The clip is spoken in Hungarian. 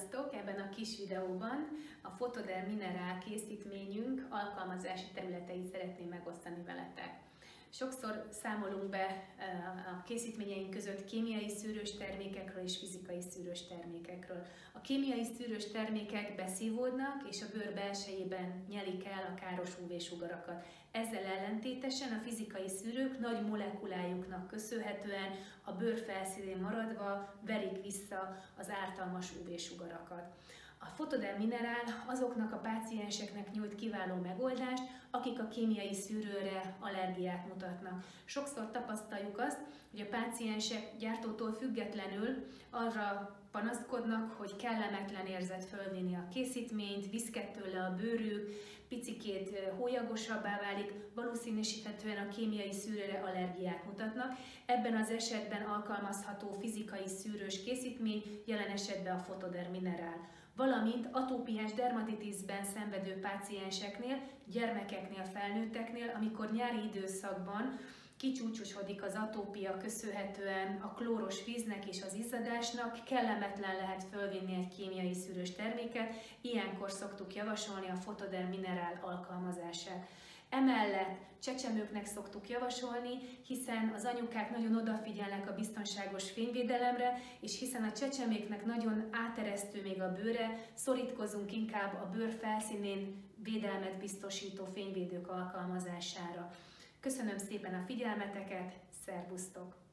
Sziasztok! Ebben a kis videóban a Photoderm Mineral készítményünk alkalmazási területeit szeretném megosztani veletek. Sokszor számolunk be a készítményeink között kémiai szűrős termékekről és fizikai szűrős termékekről. A kémiai szűrős termékek beszívódnak és a bőr belsejében nyelik el a káros UV-sugarakat. Ezzel ellentétesen a fizikai szűrők nagy molekulájuknak köszönhetően a bőr felszínén maradva verik vissza az ártalmas UV-sugarakat. A Photoderm Mineral azoknak a pácienseknek nyújt kiváló megoldást, akik a kémiai szűrőre allergiát mutatnak. Sokszor tapasztaljuk azt, hogy a páciensek gyártótól függetlenül arra panaszkodnak, hogy kellemetlen érzet fölvinni a készítményt, viszket tőle a bőrük, picikét hólyagosabbá válik, valószínűsíthetően a kémiai szűrőre allergiát mutatnak. Ebben az esetben alkalmazható fizikai szűrős készítmény, jelen esetben a Photoderm Mineral. Valamint atópiás dermatitiszben szenvedő pácienseknél, gyermekeknél, felnőtteknél, amikor nyári időszakban kicsúcsosodik az atópia köszönhetően a klóros víznek és az izzadásnak, kellemetlen lehet fölvinni egy kémiai szűrős terméket, ilyenkor szoktuk javasolni a Photoderm Mineral alkalmazását. Emellett csecsemőknek szoktuk javasolni, hiszen az anyukák nagyon odafigyelnek a biztonságos fényvédelemre, és hiszen a csecseméknek nagyon áteresztő még a bőre, szorítkozunk inkább a bőr felszínén védelmet biztosító fényvédők alkalmazására. Köszönöm szépen a figyelmeteket, szervusztok!